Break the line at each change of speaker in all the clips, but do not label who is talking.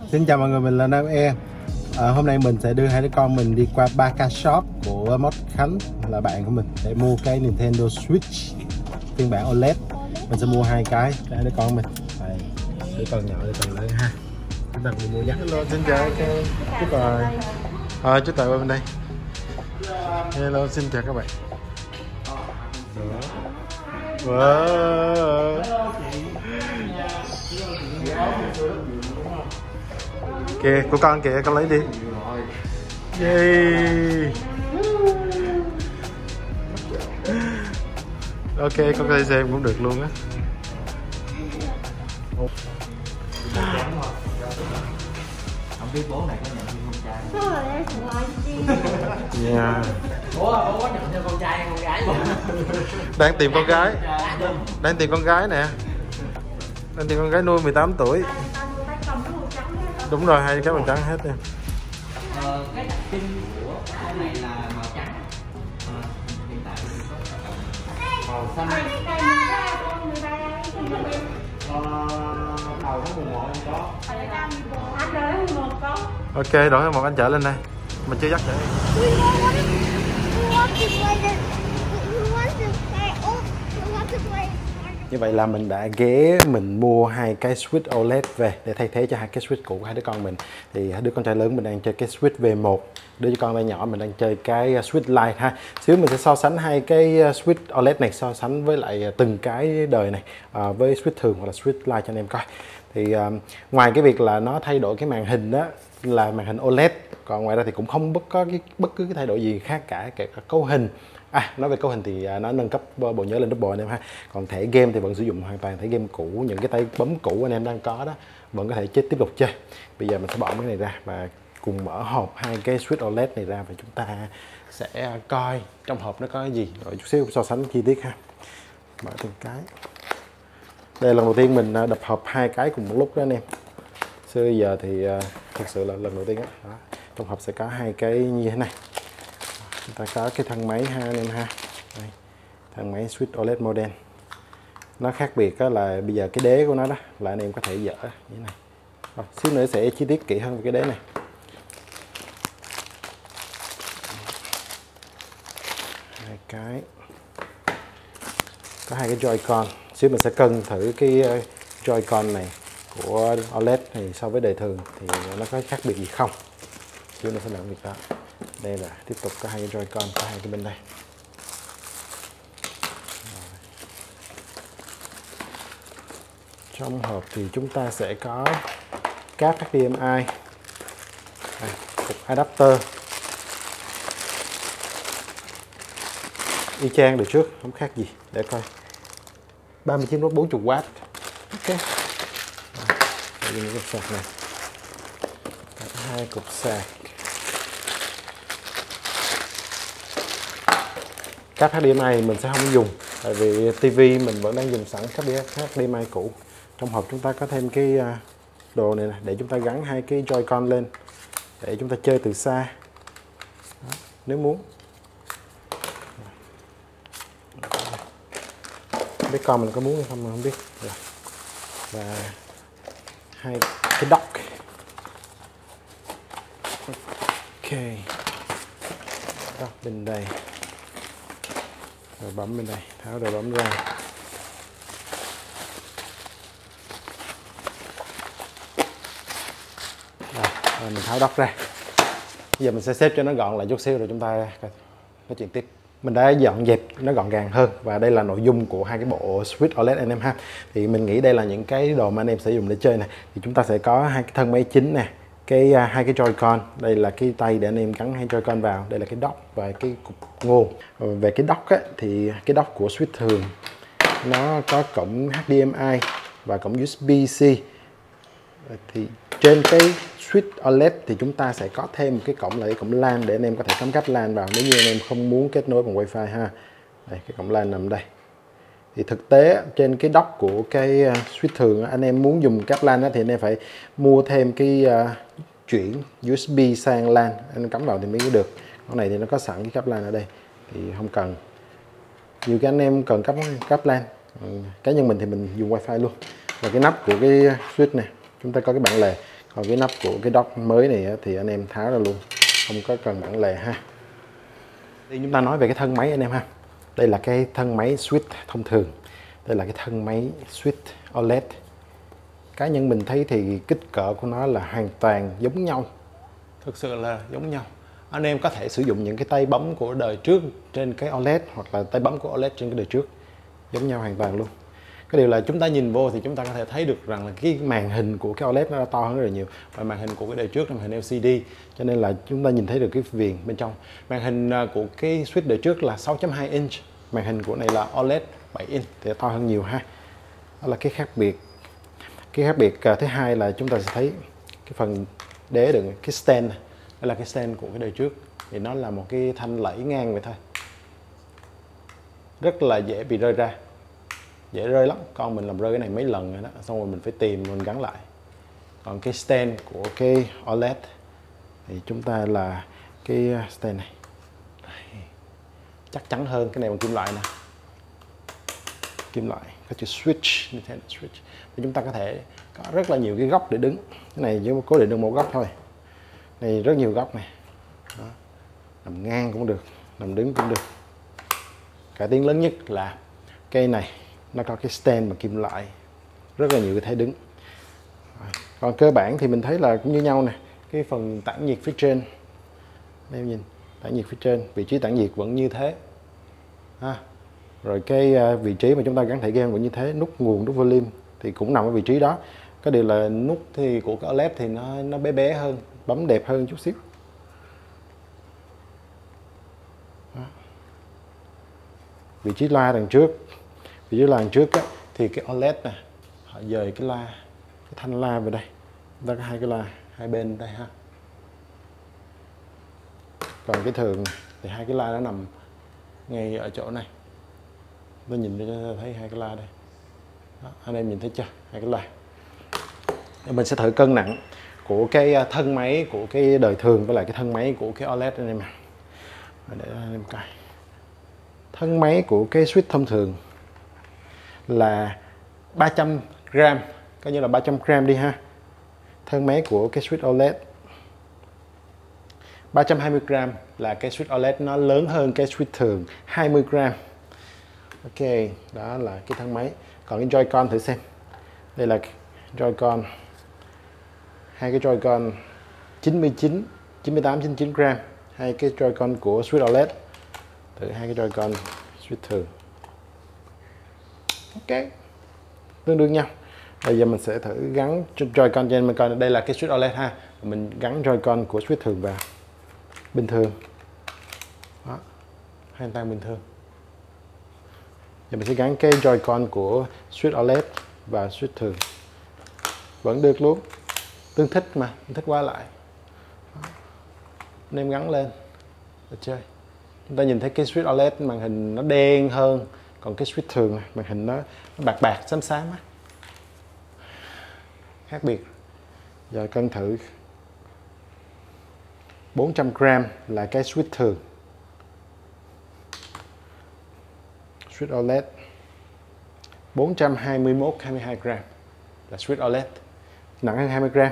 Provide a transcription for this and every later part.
Xin chào mọi người, mình là Nam E. Hôm nay mình sẽ đưa hai đứa con mình đi qua Baka Shop của Mót Khánh, là bạn của mình, để mua cái Nintendo Switch phiên bản OLED. Mình sẽ mua hai cái cho hai đứa con mình. Đây, đứa con nhỏ, đứa con lớn ha. Chúng ta cùng mua nhé. Hello, xin chào chú Tài. Chú Tài qua bên đây. Hello, xin chào các bạn. Wow. Kìa, của con kìa, con lấy đi. Yay. Ok, con có thể xem cũng được luôn á.
Không biết bố này có nhận thêm con trai.
Yeah.
Bố có nhận thêm con trai hay con gái?
Đang tìm con gái. Đang tìm con gái nè. Đang tìm con gái nuôi 18 tuổi. Đúng rồi, hai cái màu trắng hết em.
Cái đặc trưng của con này là màu trắng. Hiện tại màu xanh. Đầu tháng 11 em có.
Ok, đổi một anh chở lên đây. Mình chưa dắt chở. Như vậy là mình đã mình mua hai cái Switch OLED về để thay thế cho hai cái Switch cũ của hai đứa con mình. Thì hai đứa con trai lớn mình đang chơi cái Switch V1, đứa con trai nhỏ mình đang chơi cái Switch Lite ha. Xíu mình sẽ so sánh hai cái Switch OLED này, so sánh với lại từng cái đời này với Switch thường hoặc là Switch Lite cho anh em coi. Thì ngoài cái việc là nó thay đổi cái màn hình đó là màn hình OLED, còn ngoài ra thì cũng không bất cứ cái thay đổi gì khác cả, kể cả cấu hình. Nói về cấu hình thì nó nâng cấp bộ nhớ lên double anh em ha. Còn thẻ game thì vẫn sử dụng hoàn toàn thẻ game cũ, những cái tay bấm cũ anh em đang có đó vẫn có thể tiếp tục chơi. Bây giờ mình sẽ bỏ cái này ra và cùng mở hộp hai cái Switch OLED này ra và chúng ta sẽ coi trong hộp nó có cái gì, rồi chút xíu so sánh chi tiết ha. Mở từng cái. Đây là lần đầu tiên mình đập hộp hai cái cùng một lúc đó anh em. Xưa giờ thì thực sự là lần đầu tiên đó. Trong hộp sẽ có hai cái như thế này. Chúng ta có cái thân máy ha anh em ha. Đây, thân máy Switch OLED model. Nó khác biệt đó là bây giờ cái đế của nó đó là anh em có thể dỡ như thế này. Rồi, xíu nữa sẽ chi tiết kỹ hơn về cái đế này. Hai cái. Có hai cái Joy-Con. Xíu mình sẽ cân thử cái Joy-Con này của OLED này so với đời thường thì nó có khác biệt gì không. Xíu nữa sẽ làm việc đó. Đây là tiếp tục có hai cái Joy-Con, có hai cái bên đây. Trong hộp thì chúng ta sẽ có cáp HDMI, cục adapter, y chang được trước, không khác gì, để coi. 39V 40W. Ok. Đây là những cục sạc này. Hai cục sạc. Cáp HDMI mình sẽ không dùng, tại vì TV mình vẫn đang dùng sẵn cáp HDMI cũ. Trong hộp chúng ta có thêm cái đồ này để chúng ta gắn hai cái Joy-Con lên để chúng ta chơi từ xa. Đó, nếu muốn. Không biết con mình có muốn hay không mà không biết. Rồi. Và hai cái dock. Ok. Dock bên đây. Rồi bấm bên đây, tháo rồi bấm ra. Rồi mình tháo dock ra. Bây giờ mình sẽ xếp cho nó gọn lại chút xíu rồi chúng ta nói chuyện tiếp. Mình đã dọn dẹp nó gọn gàng hơn và đây là nội dung của hai cái bộ Switch OLED anh em ha. Thì mình nghĩ đây là những cái đồ mà anh em sẽ dùng để chơi này. Thì chúng ta sẽ có hai cái thân máy chính nè, hai cái Joy-Con, đây là cái tay để anh em gắn hai Joy-Con vào, đây là cái dock và cái cục ngô. Về cái dock á, thì cái dock của Switch thường nó có cổng HDMI và cổng USB-C. Thì trên cái Switch OLED thì chúng ta sẽ có thêm một cái cổng là cái cổng LAN để anh em có thể cắm cáp LAN vào nếu như anh em không muốn kết nối bằng Wi-Fi ha. Đây, cái cổng LAN nằm đây. Thì thực tế trên cái dock của cái Switch thường anh em muốn dùng cáp LAN thì anh em phải mua thêm cái chuyển USB sang LAN, anh cắm vào thì mới được. Con này thì nó có sẵn cái cáp LAN ở đây thì không cần. Nhiều cái anh em cần cáp LAN. Cá nhân mình thì mình dùng Wi-Fi luôn. Và cái nắp của cái Switch này chúng ta có cái bản lề, Còn cái nắp của cái dock mới này thì anh em tháo ra luôn, không có cần bản lề ha. Thì chúng ta nói về cái thân máy anh em ha. Đây là cái thân máy switch thông thường. Đây là cái thân máy switch OLED. Cá nhân mình thấy thì kích cỡ của nó là hoàn toàn giống nhau. Thực sự là giống nhau. Anh em có thể sử dụng những cái tay bấm của đời trước trên cái OLED hoặc là tay bấm của OLED trên cái đời trước. Giống nhau hoàn toàn luôn. Cái điều là chúng ta nhìn vô thì chúng ta có thể thấy được rằng là cái màn hình của cái OLED nó đã to hơn rất là nhiều. Và màn hình của cái đời trước là màn hình LCD, cho nên là chúng ta nhìn thấy được cái viền bên trong. Màn hình của cái switch đời trước là 6.2 inch, màn hình của này là OLED 7 inch thì to hơn nhiều ha. Đó là cái khác biệt. Cái khác biệt thứ hai là chúng ta sẽ thấy cái phần đế đựng cái stand này. Đây là cái stand của cái đời trước, thì nó là một cái thanh lẫy ngang vậy thôi, rất là dễ bị rơi ra, dễ rơi lắm. Con mình làm rơi cái này mấy lần rồi đó, xong rồi mình phải tìm mình gắn lại. Còn cái stand của cái OLED thì chúng ta là cái stand này. Đây, chắc chắn hơn, cái này bằng kim loại nè, kim loại có chữ switch như thế này, switch. Thì chúng ta có thể có rất là nhiều cái góc để đứng. Cái này chỉ cố định được một góc thôi, này rất nhiều góc này. Đó. Nằm ngang cũng được, nằm đứng cũng được. Cải tiến lớn nhất là cây này nó có cái stand bằng kim loại, rất là nhiều cái thế đứng. Còn cơ bản thì mình thấy là cũng như nhau nè. Cái phần tản nhiệt phía trên, em nhìn tản nhiệt phía trên, vị trí tản nhiệt vẫn như thế ha. Rồi cái vị trí mà chúng ta gắn thẻ game vẫn như thế, nút nguồn, nút volume thì cũng nằm ở vị trí đó. Cái điều là nút thì của cái OLED thì nó bé bé hơn, bấm đẹp hơn chút xíu. Đó. Vị trí loa đằng trước, vị trí loa đằng trước á, thì cái OLED nè, họ dời cái loa, cái thanh loa về đây. Chúng ta có hai cái loa hai bên đây ha. Còn cái thường thì hai cái loa nó nằm ngay ở chỗ này. Tôi nhìn cho thấy hai cái loa đây. Đó, anh em nhìn thấy chưa? Hai cái loa. Mình sẽ thử cân nặng của cái thân máy của cái đời thường với lại cái thân máy của cái OLED anh em ạ. Để anh em coi. Thân máy của cái switch thông thường là 300 gram, coi như là 300 gram đi ha. Thân máy của cái switch OLED 320 gram, là cái switch OLED nó lớn hơn cái switch thường 20 gram. Ok, đó là cái thân máy. Còn cái Joy-Con thử xem. Đây là Joy-Con, hai cái Joy-Con 98, 99 gram, hai cái Joy-Con của switch OLED. Thử hai cái Joy-Con switch thường. Ok, tương đương nhau. Bây giờ mình sẽ thử gắn Joy-Con cho anh mình coi. Đây là cái switch OLED ha. Mình gắn Joy-Con của switch thường vào. Bình thường. Đó, hoàn toàn bình thường. Giờ mình sẽ gắn cái Joy-Con của switch OLED và switch thường. Vẫn được luôn. Tương thích mà, tương thích qua lại. Anh em gắn lên để chơi. Chúng ta nhìn thấy cái switch OLED màn hình nó đen hơn, còn cái switch thường này, màn hình nó bạc bạc xám xám á. Khác biệt. Giờ cân thử. 400 gram là cái switch thường. Switch OLED 421-22 gram là switch OLED, nặng hơn 20 gram.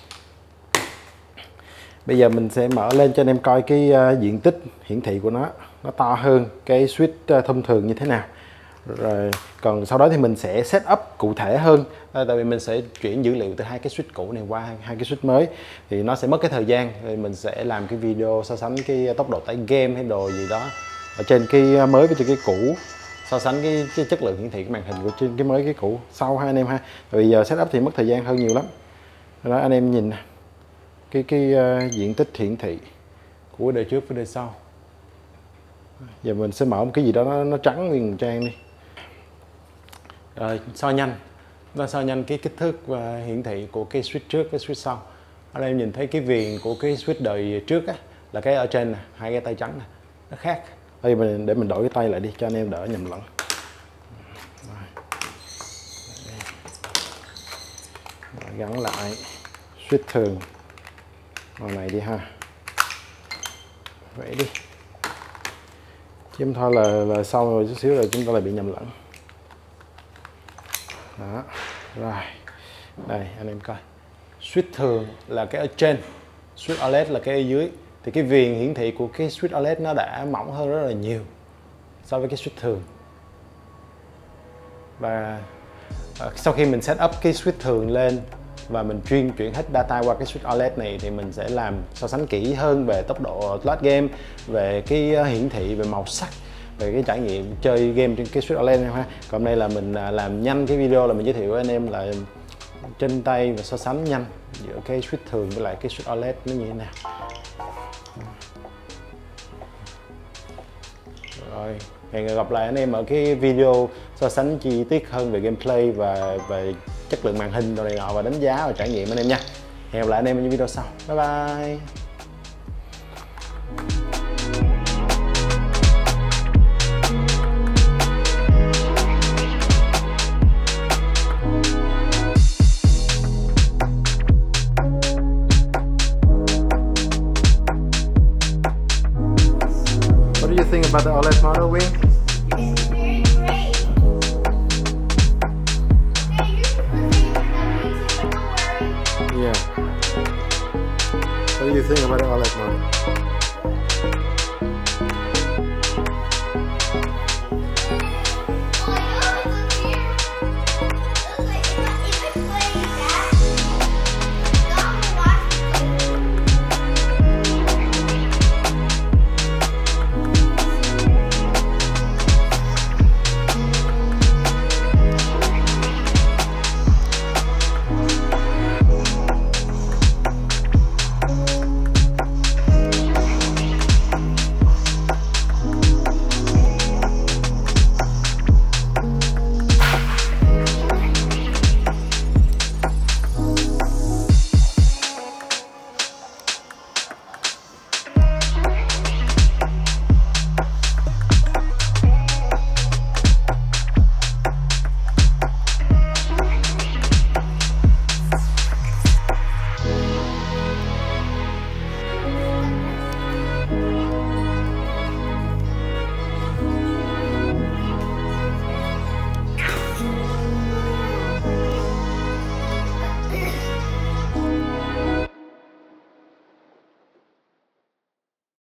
Bây giờ mình sẽ mở lên cho anh em coi cái diện tích hiển thị của nó to hơn cái switch thông thường như thế nào. Rồi còn sau đó thì mình sẽ set up cụ thể hơn, tại vì mình sẽ chuyển dữ liệu từ hai cái switch cũ này qua hai cái switch mới thì nó sẽ mất cái thời gian. Rồi mình sẽ làm cái video so sánh cái tốc độ tải game hay đồ gì đó ở trên cái mới với trên cái cũ, so sánh cái chất lượng hiển thị cái màn hình của trên cái mới cái cũ sau ha anh em ha. Rồi giờ setup thì mất thời gian hơn nhiều lắm. Đó, anh em nhìn cái diện tích hiển thị của đời trước với đời sau. Giờ mình sẽ mở một cái gì đó nó trắng nguyên trang đi. Rồi so nhanh, chúng ta so nhanh cái kích thước và hiển thị của cái switch trước với switch sau. Ở đây em nhìn thấy cái viền của cái switch đời trước á, là cái ở trên nè, hai cái tay trắng nè, nó khác. Đây để mình đổi cái tay lại đi cho anh em đỡ nhầm lẫn. Rồi, gắn lại switch thường màu này đi ha. Vậy đi. Chứ thôi là sau rồi chút xíu rồi chúng ta lại bị nhầm lẫn. Đó. Rồi. Đây anh em coi. switch thường là cái ở trên, switch OLED là cái ở dưới. Thì cái viền hiển thị của cái switch OLED nó đã mỏng hơn rất là nhiều so với cái switch thường. Và sau khi mình set up cái switch thường lên và mình chuyển hết data qua cái switch OLED này thì mình sẽ làm so sánh kỹ hơn về tốc độ load game, về cái hiển thị, về màu sắc, về cái trải nghiệm chơi game trên cái switch OLED này ha. Còn đây là mình làm nhanh cái video là mình giới thiệu với anh em là trên tay và so sánh nhanh giữa cái switch thường với lại cái switch OLED nó như thế nào. Rồi, hẹn gặp lại anh em ở cái video so sánh chi tiết hơn về gameplay và về chất lượng màn hình rồi này nọ và đánh giá và trải nghiệm anh em nha. Hẹn gặp lại anh em ở những video sau. Bye bye. What do you think about the OLED model, Wing?
It's very great. Okay, you're listening to that music, but don't worry.
Yeah. What do you think about the OLED model?